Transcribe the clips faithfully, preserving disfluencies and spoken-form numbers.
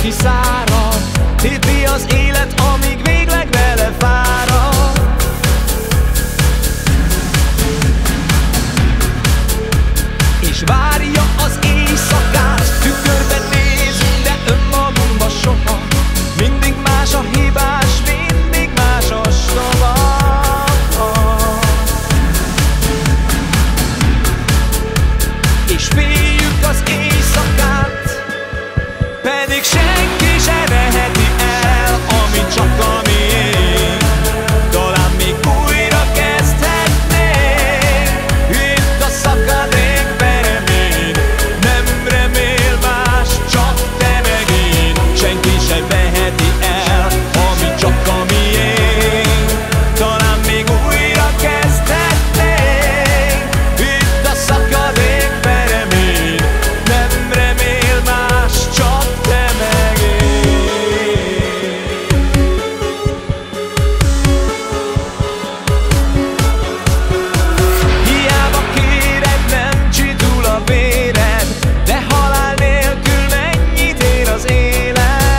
kiszárad. Tépi az élet, amíg végleg belefárad. És várja az éjszakát. Tükörbe nézünk, de önmagunkba soha. Mindig más a hibás, mindig más a soha. És féljük az éjszakát, pedig senki se veheti el, ami csak a miénk. Talán még újra kezdhetnénk itt a szakadék peremén. Nem remél más, csak te meg én. Senki se veheti el, ami csak a miénk. Talán még újra kezdhetnénk itt a szakadék peremén. Nem remél más, csak te meg én. Hiába kéred, nem csitul a véred, de halál nélkül mennyit ér az élet.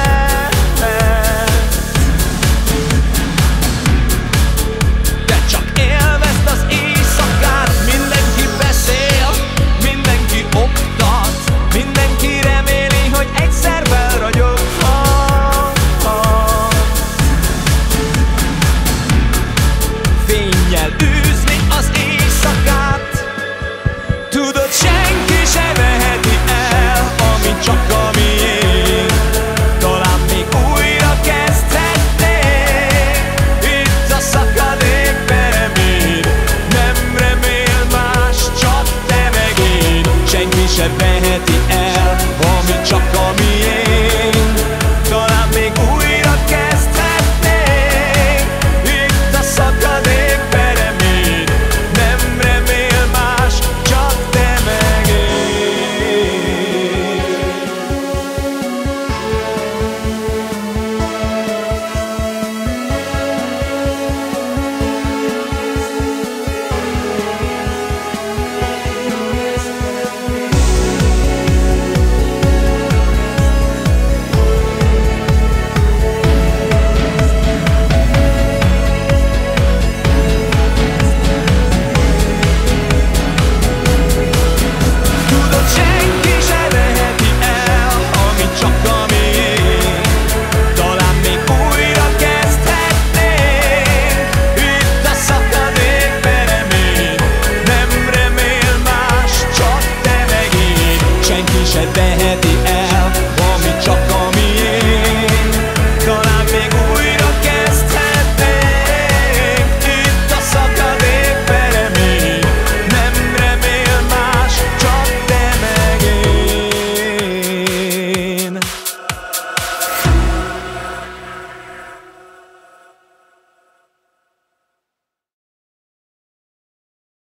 De csak élvezd az éjszakát. Mindenki beszél, mindenki oktat, mindenki reméli, hogy egyszer felragyoghat. Fénnyel űzni az éjszakát. Tudod, senki se veheti el, ami csak a miénk. Talán még újra kezdhetnénk itt a szakadék peremén. Nem remél más, csak te meg én. Senki se veheti el,